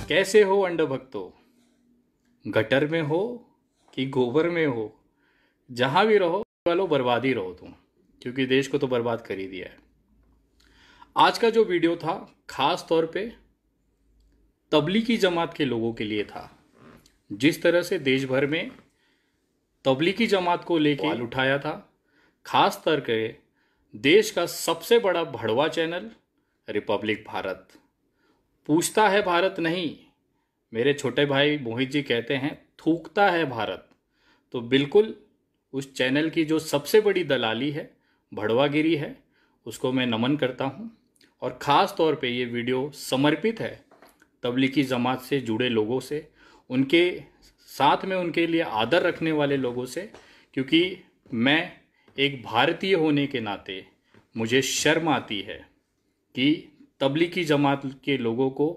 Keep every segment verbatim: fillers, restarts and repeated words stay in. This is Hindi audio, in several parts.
कैसे हो अंड भक्तों, गटर में हो कि गोबर में हो, जहां भी रहो वालों बर्बाद ही रहो तुम, क्योंकि देश को तो बर्बाद कर ही दिया है। आज का जो वीडियो था खास तौर पे तबलीगी जमात के लोगों के लिए था। जिस तरह से देश भर में तबलीगी जमात को लेके सवाल उठाया था, खास तौर पे देश का सबसे बड़ा भड़वा चैनल रिपब्लिक भारत पूछता है भारत नहीं, मेरे छोटे भाई मोहित जी कहते हैं थूकता है भारत। तो बिल्कुल उस चैनल की जो सबसे बड़ी दलाली है, भड़वागिरी है, उसको मैं नमन करता हूं। और ख़ास तौर पे ये वीडियो समर्पित है तबलीगी जमात से जुड़े लोगों से, उनके साथ में उनके लिए आदर रखने वाले लोगों से, क्योंकि मैं एक भारतीय होने के नाते मुझे शर्म आती है कि तबलीगी जमात के लोगों को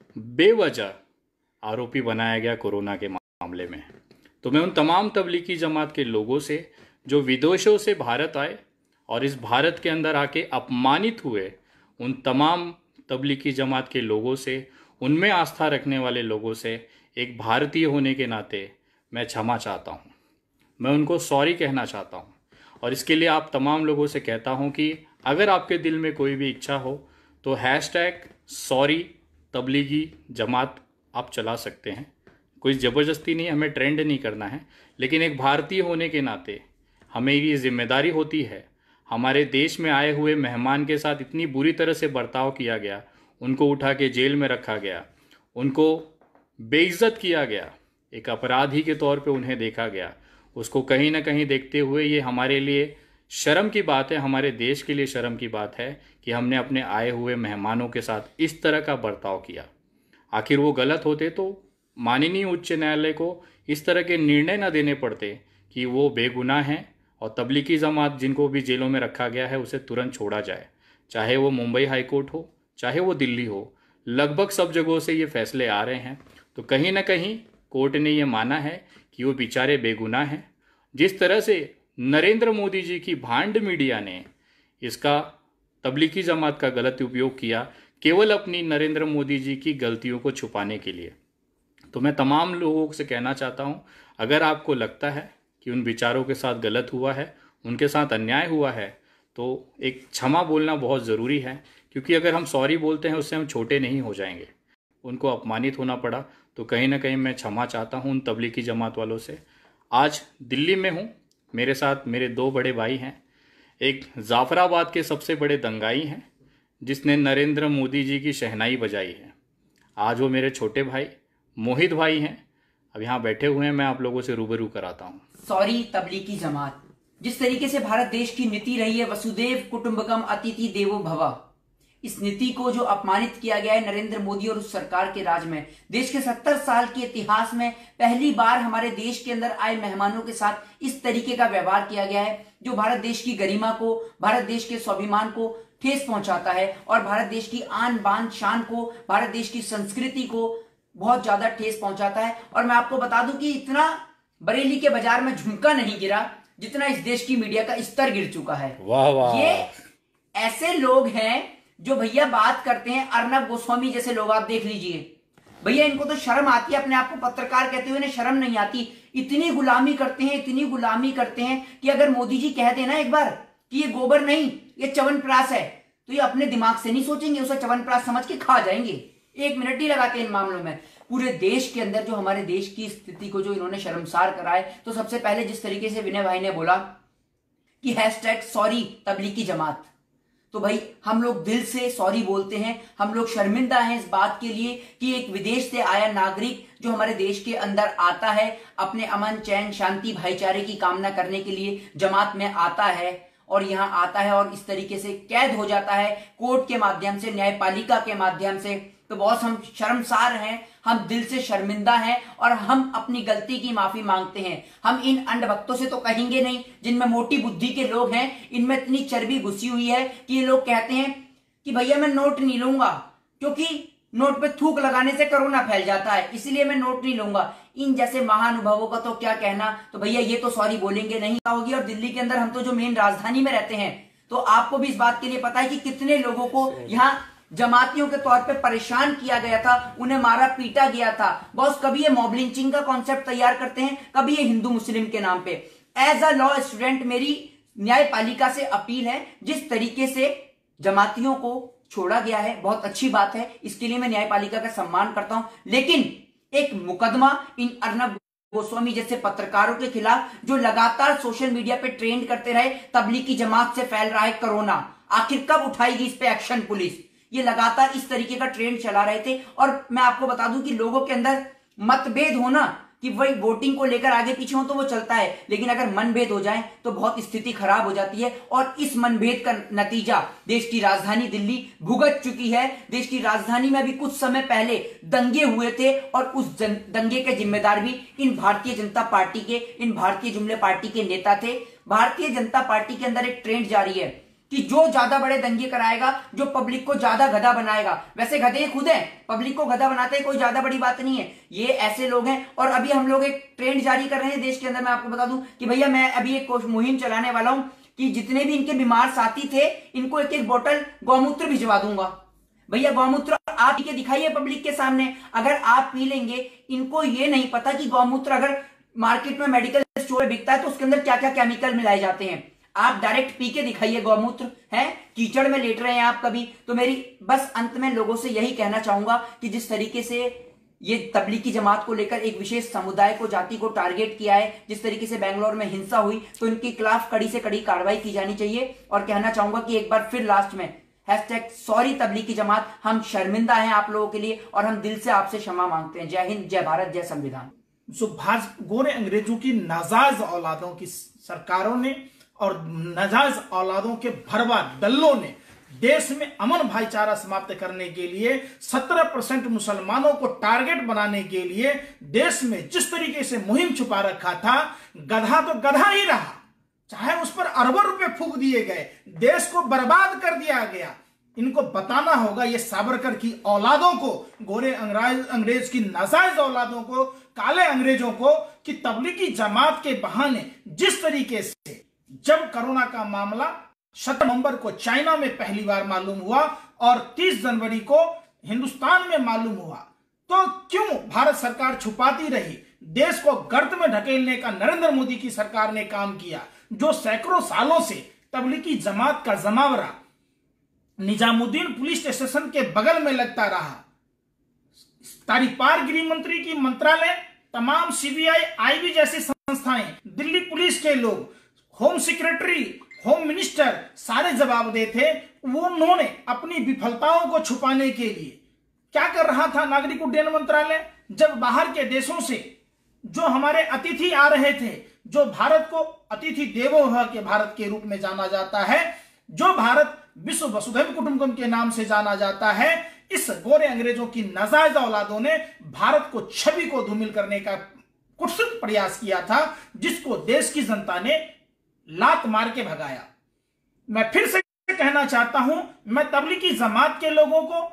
बेवजह आरोपी बनाया गया कोरोना के मामले में। तो मैं उन तमाम तबलीगी जमात के लोगों से जो विदेशों से भारत आए और इस भारत के अंदर आके अपमानित हुए, उन तमाम तबलीगी जमात के लोगों से, उनमें आस्था रखने वाले लोगों से एक भारतीय होने के नाते मैं क्षमा चाहता हूं। मैं उनको सॉरी कहना चाहता हूं। और इसके लिए आप तमाम लोगों से कहता हूं कि अगर आपके दिल में कोई भी इच्छा हो तो हैशटैग सॉरी तबलीगी जमात आप चला सकते हैं। कोई ज़बरदस्ती नहीं, हमें ट्रेंड नहीं करना है, लेकिन एक भारतीय होने के नाते हमें ये जिम्मेदारी होती है। हमारे देश में आए हुए मेहमान के साथ इतनी बुरी तरह से बर्ताव किया गया, उनको उठा के जेल में रखा गया, उनको बेइज्जत किया गया, एक अपराधी के तौर पे उन्हें देखा गया। उसको कहीं ना कहीं देखते हुए ये हमारे लिए शर्म की बात है, हमारे देश के लिए शर्म की बात है कि हमने अपने आए हुए मेहमानों के साथ इस तरह का बर्ताव किया। आखिर वो गलत होते तो माननीय उच्च न्यायालय को इस तरह के निर्णय न देने पड़ते कि वो बेगुनाह हैं और तबलीगी जमात जिनको भी जेलों में रखा गया है उसे तुरंत छोड़ा जाए। चाहे वो मुंबई हाई कोर्ट हो, चाहे वो दिल्ली हो, लगभग सब जगहों से ये फैसले आ रहे हैं। तो कहीं ना कहीं कोर्ट ने ये माना है कि वो बेचारे बेगुनाह हैं। जिस तरह से नरेंद्र मोदी जी की भांड मीडिया ने इसका तबलीगी जमात का गलत उपयोग किया केवल अपनी नरेंद्र मोदी जी की गलतियों को छुपाने के लिए, तो मैं तमाम लोगों से कहना चाहता हूं, अगर आपको लगता है कि उन विचारों के साथ गलत हुआ है, उनके साथ अन्याय हुआ है, तो एक क्षमा बोलना बहुत ज़रूरी है। क्योंकि अगर हम सॉरी बोलते हैं उससे हम छोटे नहीं हो जाएंगे। उनको अपमानित होना पड़ा तो कहीं ना कहीं मैं क्षमा चाहता हूं उन तबलीगी जमात वालों से। आज दिल्ली में हूं, मेरे साथ मेरे दो बड़े भाई हैं। एक जाफराबाद के सबसे बड़े दंगाई हैं जिसने नरेंद्र मोदी जी की शहनाई बजाई है। आज वो मेरे छोटे भाई मोहित भाई हैं, अब यहाँ बैठे हुए हैं, मैं आप लोगों से रूबरू कराता हूँ। सॉरी तबलीगी जमात। जिस तरीके से भारत देश की नीति रही है वसुदेव कुटुंबकम अतिथि देवो भव, इस नीति को जो अपमानित किया गया है नरेंद्र मोदी और उस सरकार के राज में, देश के सत्तर साल के इतिहास में पहली बार हमारे देश के अंदर आए मेहमानों के साथ इस तरीके का व्यवहार किया गया है जो भारत देश की गरिमा को, भारत देश के स्वाभिमान को ठेस पहुंचाता है और भारत देश की आन बान शान को, भारत देश की संस्कृति को बहुत ज्यादा ठेस पहुंचाता है। और मैं आपको बता दूं कि इतना बरेली के बाजार में झुमका नहीं गिरा जितना इस देश की मीडिया का स्तर गिर चुका है। वाह वाह। ये ऐसे लोग हैं जो भैया बात करते हैं, अर्नब गोस्वामी जैसे लोग, आप देख लीजिए भैया, इनको तो शर्म आती है, अपने आप को पत्रकार कहते हुए इन्हें शर्म नहीं आती। इतनी गुलामी करते हैं, इतनी गुलामी करते हैं कि अगर मोदी जी कह देना एक बार कि ये गोबर नहीं ये च्यवनप्राश है, तो ये अपने दिमाग से नहीं सोचेंगे, उसे च्यवनप्राश समझ के खा जाएंगे। एक मिनट नहीं लगाते इन मामलों में। पूरे देश के अंदर जो हमारे देश की स्थिति को जो इन्होंने शर्मसार कराए, तो सबसे पहले जिस तरीके से विनय भाई ने बोला कि हैशटैग सॉरी तबलीगी जमात, तो भाई हम लोग दिल से सॉरी बोलते हैं। हम लोग शर्मिंदा हैं इस बात के लिए कि एक विदेश से आया नागरिक जो हमारे देश के अंदर आता है, अपने अमन चैन शांति भाईचारे की कामना करने के लिए जमात में आता है और यहाँ आता है और इस तरीके से कैद हो जाता है कोर्ट के माध्यम से, न्यायपालिका के माध्यम से, तो बहुत हम शर्मसार हैं, हम दिल से शर्मिंदा हैं और हम अपनी गलती की माफी मांगते हैं। हम इन अंधभक्तों से तो कहेंगे नहीं जिनमें मोटी बुद्धि के लोग हैं, इनमें इतनी चर्बी घुसी हुई है कि ये लोग कहते हैं कि भैया मैं नोट नहीं लूंगा क्योंकि नोट पे थूक लगाने से कोरोना फैल जाता है, इसलिए मैं नोट नहीं लूंगा। इन जैसे महानुभावों का तो क्या कहना, तो भैया ये तो सॉरी बोलेंगे नहीं होगी। और दिल्ली के अंदर हम तो जो मेन राजधानी में रहते हैं, तो आपको भी इस बात के लिए पता है कि कितने लोगों को यहाँ जमातियों के तौर पे परेशान किया गया था, उन्हें मारा पीटा गया था। बॉस कभी ये मॉब लिंचिंग का कॉन्सेप्ट तैयार करते हैं, कभी ये हिंदू मुस्लिम के नाम पे। एज अ लॉ स्टूडेंट मेरी न्यायपालिका से अपील है, जिस तरीके से जमातियों को छोड़ा गया है बहुत अच्छी बात है, इसके लिए मैं न्यायपालिका का सम्मान करता हूं, लेकिन एक मुकदमा इन अर्नब गोस्वामी जैसे पत्रकारों के खिलाफ जो लगातार सोशल मीडिया पे ट्रेंड करते रहे, तबलीगी जमात से फैल रहा है कोरोना, आखिर कब उठाएगी इस पे एक्शन पुलिस? ये लगातार इस तरीके का ट्रेंड चला रहे थे। और मैं आपको बता दूं कि लोगों के अंदर मतभेद होना कि वही वोटिंग को लेकर आगे पीछे हो तो वो चलता है, लेकिन अगर मनभेद हो जाए तो बहुत स्थिति खराब हो जाती है। और इस मनभेद का नतीजा देश की राजधानी दिल्ली भुगत चुकी है। देश की राजधानी में भी कुछ समय पहले दंगे हुए थे और उस दंगे के जिम्मेदार भी इन भारतीय जनता पार्टी के इन भारतीय जुमले पार्टी के नेता थे। भारतीय जनता पार्टी के अंदर एक ट्रेंड जारी है कि जो ज्यादा बड़े दंगे कराएगा, जो पब्लिक को ज्यादा गधा बनाएगा, वैसे गधे खुद हैं, पब्लिक को गधा बनाते हैं, कोई ज्यादा बड़ी बात नहीं है। ये ऐसे लोग हैं। और अभी हम लोग एक ट्रेंड जारी कर रहे हैं देश के अंदर। मैं आपको बता दूं कि भैया मैं अभी एक मुहिम चलाने वाला हूं कि जितने भी इनके बीमार साथी थे, इनको एक एक बोतल गौमूत्र भिजवा दूंगा। भैया गौमूत्र आप पी के दिखाइए पब्लिक के सामने। अगर आप पी लेंगे, इनको ये नहीं पता कि गौमूत्र अगर मार्केट में मेडिकल स्टोर में बिकता है तो उसके अंदर क्या क्या केमिकल मिलाए जाते हैं। आप डायरेक्ट पी के दिखाइए गौमूत्र, है कीचड़ में लेट रहे हैं आप कभी। तो मेरी बस अंत में लोगों से यही कहना चाहूंगा कि जिस तरीके से ये तबलीगी जमात को लेकर एक विशेष समुदाय को, जाति को टारगेट किया है, जिस तरीके से बेंगलोर में हिंसा हुई, तो इनके खिलाफ कड़ी से कड़ी कार्रवाई की जानी चाहिए। और कहना चाहूंगा कि एक बार फिर लास्ट में हैशटैग सॉरी तबलीगी जमात, हम शर्मिंदा हैं आप लोगों के लिए और हम दिल से आपसे क्षमा मांगते हैं। जय हिंद, जय भारत, जय संविधान। जो भाजपा गोरे अंग्रेजों की नाजायज औलादों की सरकारों ने और नाजायज औलादों के भरवा दल्लों ने देश में अमन भाईचारा समाप्त करने के लिए, सत्रह परसेंट मुसलमानों को टारगेट बनाने के लिए देश में जिस तरीके से मुहिम छुपा रखा था, गधा तो गधा ही रहा, चाहे उस पर अरबों रुपए फूंक दिए गए, देश को बर्बाद कर दिया गया। इनको बताना होगा, ये सावरकर की औलादों को, गोरे अंग्रेज अंग्रेज की नाजायज औलादों को, काले अंग्रेजों को, कि तबलीगी जमात के बहाने जिस तरीके से जब कोरोना का मामला सत्रह नवंबर को चाइना में पहली बार मालूम हुआ और तीस जनवरी को हिंदुस्तान में मालूम हुआ, तो क्यों भारत सरकार छुपाती रही? देश को गर्त में ढकेलने का नरेंद्र मोदी की सरकार ने काम किया, जो सैकड़ों सालों से तबलीगी जमात का जमावरा निजामुद्दीन पुलिस स्टेशन के बगल में लगता रहा। तारीपार गृह मंत्री की मंत्रालय, तमाम सीबीआई, आईबी जैसी संस्थाएं, दिल्ली पुलिस के लोग, होम सेक्रेटरी, होम मिनिस्टर सारे जवाबदेह थे। वो उन्होंने अपनी विफलताओं को छुपाने के लिए क्या कर रहा था नागरिक उड्डयन मंत्रालय? जब बाहर के देशों से जो हमारे अतिथि आ रहे थे, जो भारत को अतिथि देवो भव के भारत के रूप में जाना जाता है, जो भारत विश्व वसुधैव कुटुंबकम के नाम से जाना जाता है, इस गोरे अंग्रेजों की नाजायज औलादों ने भारत को छवि को धूमिल करने का कुत्सित प्रयास किया था, जिसको देश की जनता ने लात मार के भगाया। मैं फिर से कहना चाहता हूं, मैं तबलीगी जमात के लोगों को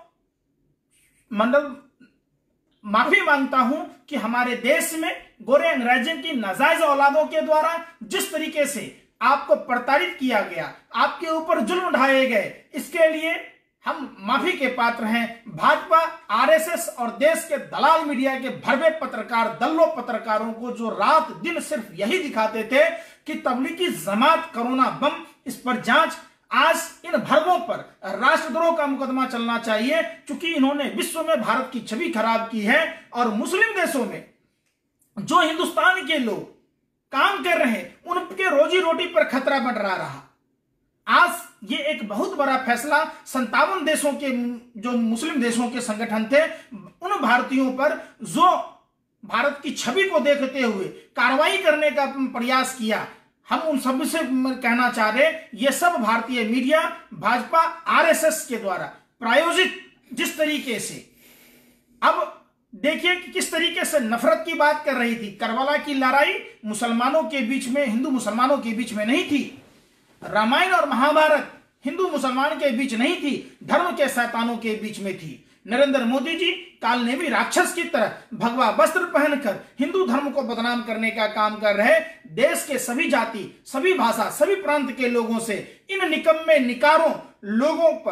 मतलब माफी मांगता हूं कि हमारे देश में गोरे अंग्रेजों की नाजायज औलादों के द्वारा जिस तरीके से आपको प्रताड़ित किया गया, आपके ऊपर जुल्म ढाए गए, इसके लिए हम माफी के पात्र हैं। भाजपा, आरएसएस और देश के दलाल मीडिया के भरवे पत्रकार, दल्लो पत्रकारों को जो रात दिन सिर्फ यही दिखाते थे कि तबलीगी जमात कोरोना बम, इस पर जांच। आज इन भरवों पर राष्ट्रद्रोह का मुकदमा चलना चाहिए, क्योंकि इन्होंने विश्व में भारत की छवि खराब की है और मुस्लिम देशों में जो हिंदुस्तान के लोग काम कर रहे हैं, उनके रोजी रोटी पर खतरा मंडरा रहा। आज ये एक बहुत बड़ा फैसला संतावन देशों के, जो मुस्लिम देशों के संगठन थे, उन भारतीयों पर जो भारत की छवि को देखते हुए कार्रवाई करने का प्रयास किया, हम उन सब से कहना चाह रहे, ये सब भारतीय मीडिया, भाजपा, आरएसएस के द्वारा प्रायोजित जिस तरीके से, अब देखिए कि किस तरीके से नफरत की बात कर रही थी। करबला की लड़ाई मुसलमानों के बीच में, हिंदू मुसलमानों के बीच में नहीं थी। रामायण और महाभारत हिंदू मुसलमान के बीच नहीं थी, धर्म के शैतानों के बीच में थी। नरेंद्र मोदी जी कालनेमी राक्षस की तरह भगवा वस्त्र पहनकर हिंदू धर्म को बदनाम करने का काम कर रहे। देश के सभी जाति, सभी भाषा, सभी प्रांत के लोगों से इन निकम्मे निकारों लोगों पर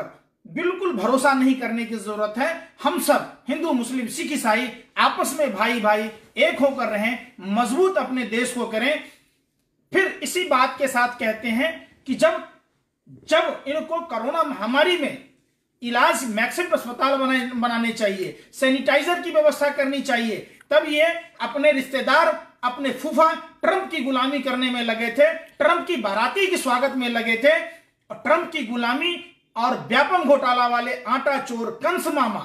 बिल्कुल भरोसा नहीं करने की जरूरत है। हम सब हिंदू मुस्लिम सिख ईसाई आपस में भाई भाई एक होकर रहें, मजबूत अपने देश को करें। फिर इसी बात के साथ कहते हैं कि जब जब इनको कोरोना महामारी में इलाज मैक्सिमम अस्पताल बनाने बनाने चाहिए, सैनिटाइजर की व्यवस्था करनी चाहिए, तब ये अपने रिश्तेदार, अपने फूफा ट्रंप की गुलामी करने में लगे थे, ट्रंप की बाराती के स्वागत में लगे थे, और ट्रंप की गुलामी और व्यापम घोटाला वाले आटा चोर कंस मामा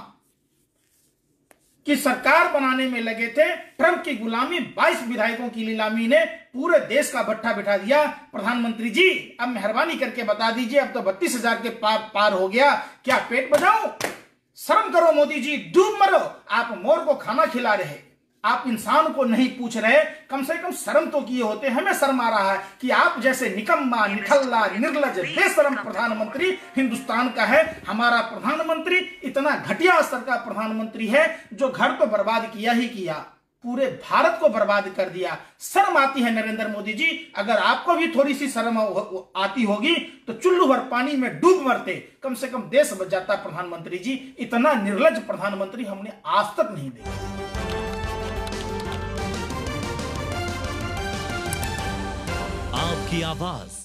की सरकार बनाने में लगे थे। ट्रंप की गुलामी बाईस विधायकों की नीलामी ने पूरे देश का भट्ठा बिठा दिया। प्रधानमंत्री जी अब मेहरबानी करके बता दीजिए, अब तो बत्तीस हजार के पार पार हो गया, क्या पेट बचाओ? शर्म करो मोदी जी, डूब मरो। आप मोर को खाना खिला रहे, आप इंसान को नहीं पूछ रहे, कम से कम शर्म तो किए होते। हमें शर्म आ रहा है कि आप जैसे निकम्मा, निठल्ला, निर्लज, बेशरम प्रधानमंत्री हिंदुस्तान का है। हमारा प्रधानमंत्री इतना घटिया स्तर का प्रधानमंत्री है जो घर तो बर्बाद किया ही किया, पूरे भारत को बर्बाद कर दिया। शर्म आती है नरेंद्र मोदी जी, अगर आपको भी थोड़ी सी शर्म आती होगी तो चुल्लू भर पानी में डूब मरते, कम से कम देश बच जाता। प्रधानमंत्री जी, इतना निर्लज प्रधानमंत्री हमने आज तक नहीं देखा। आपकी आवाज